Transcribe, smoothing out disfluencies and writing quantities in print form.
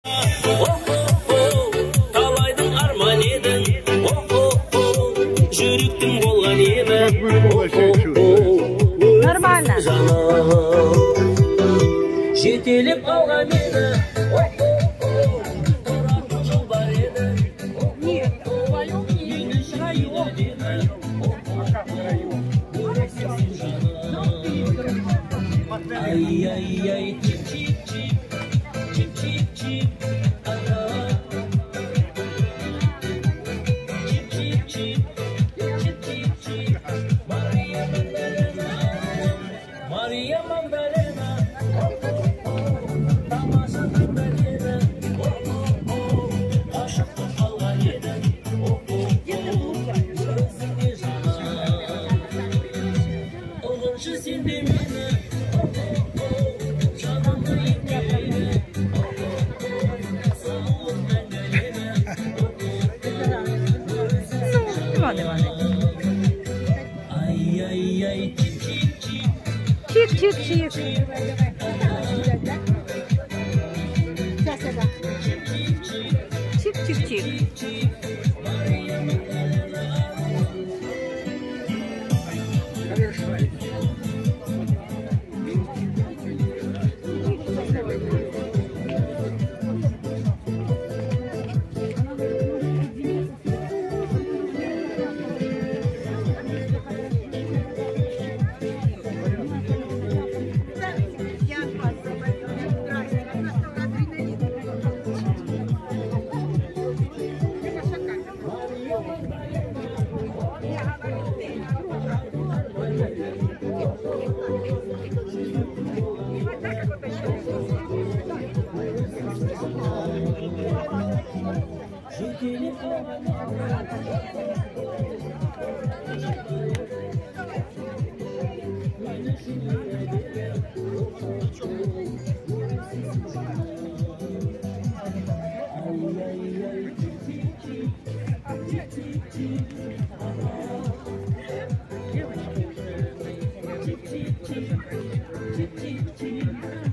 Талайдың арман едің, жүректің болған емі. Нормально. Жетелеп алған еді. Нет, вдвоем не втроем. Ай-яй-яй, чип-чип-чип, чип-чип-чип, ага. Чип-чип-чип, чип-чип-чип, Мария Магдалена, Мария Магдалена, тамаша Магдалена, ғашықтық қалған едің, жүрексіңде жана, ұғыншы сен де мені. Чик-чик-чик. Чик-чик-чик. Чип-чип-чип, чип-чип-чип.